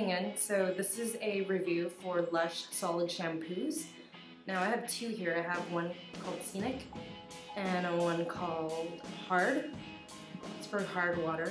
tuning in. So this is a review for Lush Solid Shampoos. Now I have two here. I have one called Scenic and one called Hard. It's for hard water.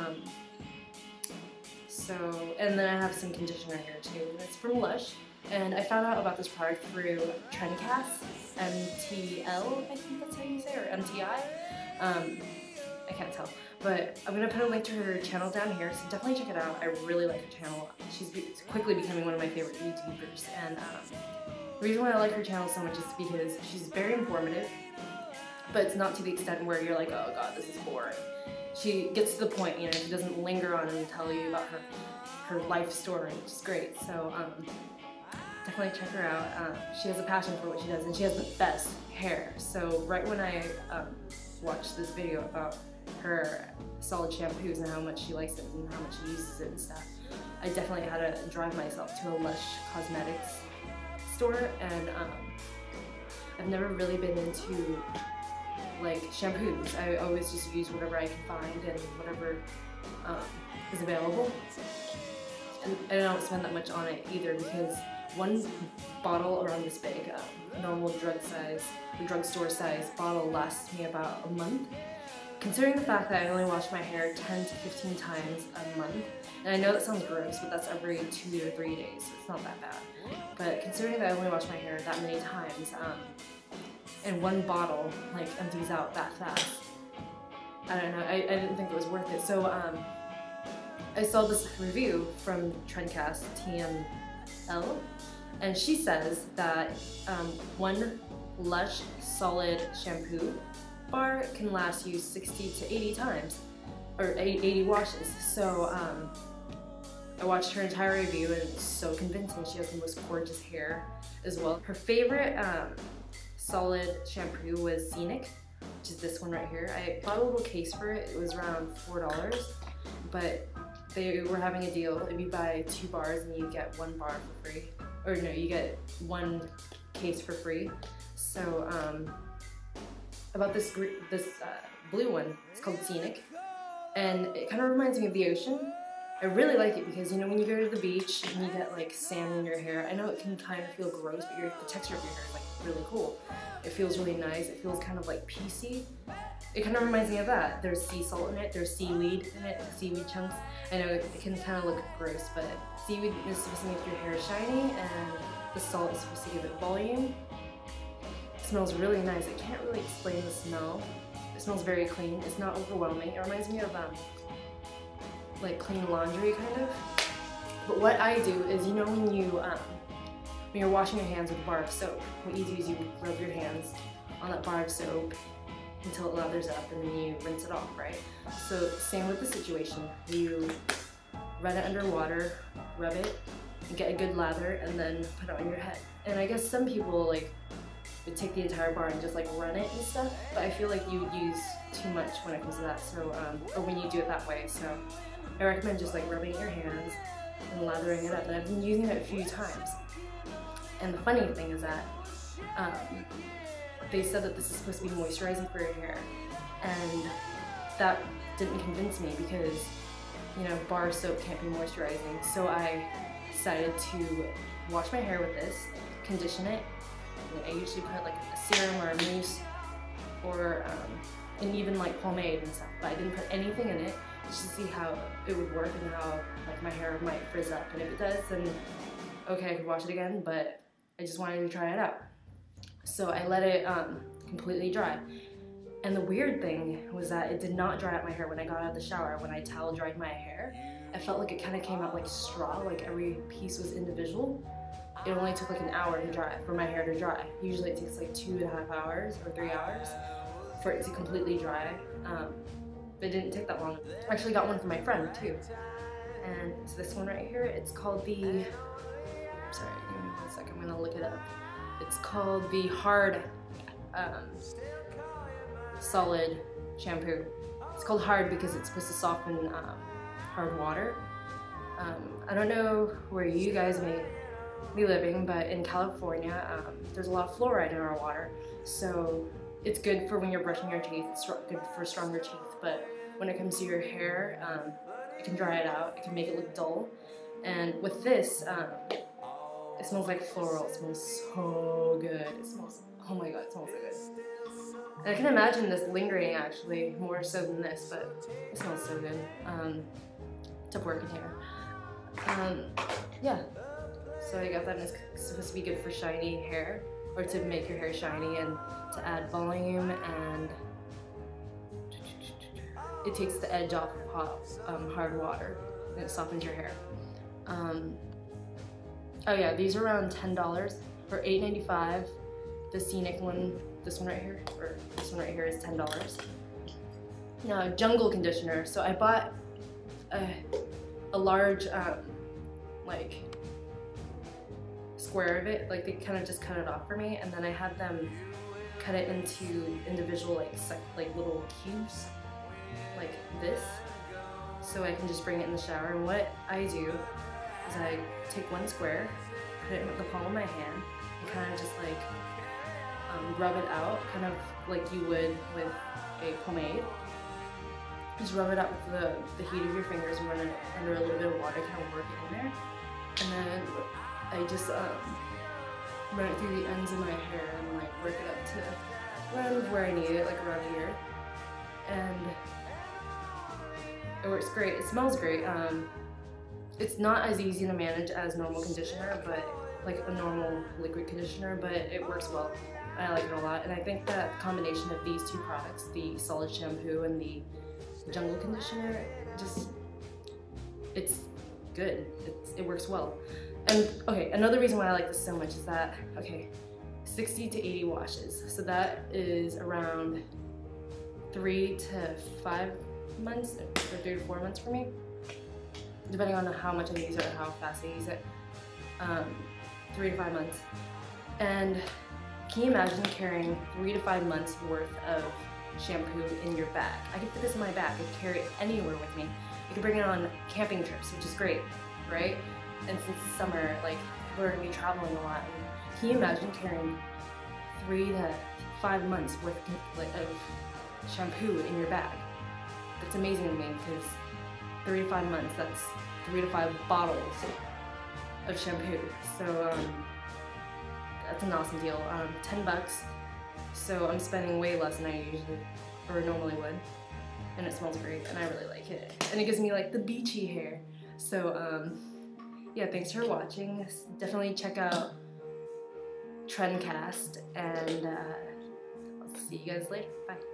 And then I have some conditioner here too. It's from Lush. And I found out about this product through Trendcast, MTL, I think that's how you say it, or MTI. I can't tell. But I'm going to put a link to her channel down here, so definitely check it out. I really like her channel. She's quickly becoming one of my favorite YouTubers. And the reason why I like her channel so much is because she's very informative, but it's not to the extent where you're like, oh god, this is boring. She gets to the point, you know, she doesn't linger on and tell you about her life story, which is great. So definitely check her out. She has a passion for what she does, and she has the best hair. So right when I watched this video about her solid shampoos and how much she likes it and how much she uses it and stuff, I definitely had to drive myself to a Lush Cosmetics store, and I've never really been into like shampoos. I always just use whatever I can find and whatever is available, and I don't spend that much on it either, because one bottle around this big, normal drugstore size bottle lasts me about a month. Considering the fact that I only wash my hair 10 to 15 times a month, and I know that sounds gross, but that's every 2 to 3 days, so it's not that bad. But considering that I only wash my hair that many times, and one bottle like empties out that fast, I don't know, I didn't think it was worth it. So I saw this review from Trendcast, TML, and she says that one Lush Solid Shampoo bar can last you 60 to 80 times, or 80 washes. So I watched her entire review, and it's so convincing. She has the most gorgeous hair as well. Her favorite solid shampoo was Scenic, which is this one right here. I bought a little case for it. It was around $4, but they were having a deal. If you buy 2 bars and you get 1 bar for free, or no, you get 1 case for free. So about this blue one, it's called Scenic, and it kind of reminds me of the ocean. I really like it because, you know, when you go to the beach and you get like sand in your hair, I know it can kind of feel gross, but the texture of your hair is like really cool. It feels really nice. It feels kind of like piecey. It kind of reminds me of that. There's sea salt in it. There's seaweed in it, seaweed chunks. I know it can kind of look gross, but seaweed is supposed to make your hair shiny, and the salt is supposed to give it volume. It smells really nice. I can't really explain the smell. It smells very clean. It's not overwhelming. It reminds me of like clean laundry kind of. But what I do is, you know, when you're washing your hands with a bar of soap, what you do is you rub your hands on that bar of soap until it lathers up, and then you rinse it off, right? So same with the situation. You run it under water, rub it, and get a good lather, and then put it on your head. And I guess some people like would take the entire bar and just like run it and stuff, but I feel like you would use too much when it comes to that, so or when you do it that way. So I recommend just like rubbing your hands and lathering it up, and I've been using it a few times. And the funny thing is that they said that this is supposed to be moisturizing for your hair, and that didn't convince me because, you know, bar soap can't be moisturizing. So I decided to wash my hair with this, condition it. I usually put like a serum or a mousse, or and even like pomade and stuff, but I didn't put anything in it just to see how it would work and how like my hair might frizz up. And if it does, then okay, I could wash it again, but I just wanted to try it out. So I let it completely dry. And the weird thing was that it did not dry out my hair when I got out of the shower. When I towel dried my hair, I felt like it kind of came out like straw, like every piece was individual. It only took like an hour to dry, for my hair to dry. Usually it takes like 2.5 hours or 3 hours for it to completely dry. But it didn't take that long. I actually got one for my friend too. And it's this one right here. It's called the, sorry, give me 1 second, I'm gonna look it up. It's called the Hard Solid Shampoo. It's called Hard because it's supposed to soften hard water. I don't know where you guys may be living, but in California, there's a lot of fluoride in our water, so it's good for when you're brushing your teeth. It's good for stronger teeth, but when it comes to your hair, it can dry it out. It can make it look dull, And with this, it smells like floral. It smells so good. It smells, oh my god, it smells so good. And I can imagine this lingering actually, more so than this, but it smells so good. To work in here. Yeah. So I got that, and it's supposed to be good for shiny hair, or to make your hair shiny and to add volume, and it takes the edge off of hard water and it softens your hair. Oh yeah, these are around $10 for $8.95. The Scenic one, this one right here, or this one right here is $10. Now, jungle conditioner. So I bought a large like square of it. Like they kind of just cut it off for me, and then I had them cut it into individual like little cubes, like this. So I can just bring it in the shower. And what I do is I take one square, put it in the palm of my hand, and kind of just like rub it out, kind of like you would with a pomade. Just rub it out with the heat of your fingers and run it under a little bit of water, kind of work it in there. And then I just run it through the ends of my hair and like work it up to around where I need it, like around here. And it works great. It smells great. It's not as easy to manage as normal conditioner, but like a normal liquid conditioner, but it works well. I like it a lot. And I think that combination of these two products, the solid shampoo and the jungle conditioner, just, it's good. It works well. And okay, another reason why I like this so much is that, okay, 60 to 80 washes. So that is around 3 to 5 months, or 3 to 4 months for me, depending on how much I use it or how fast I use it. 3 to 5 months. And can you imagine carrying 3 to 5 months worth of shampoo in your bag? I could put this in my bag. I could carry it anywhere with me. I could bring it on camping trips, which is great, right? And since it's summer, like, we're gonna be traveling a lot. And can you imagine carrying 3 to 5 months worth of shampoo in your bag? That's amazing to me, because 3 to 5 months, that's 3 to 5 bottles of shampoo. So that's an awesome deal. $10. So I'm spending way less than I usually or normally would, and it smells great, and I really like it. And it gives me like the beachy hair. So yeah, thanks for watching. Definitely check out Trendcast, and I'll see you guys later. Bye.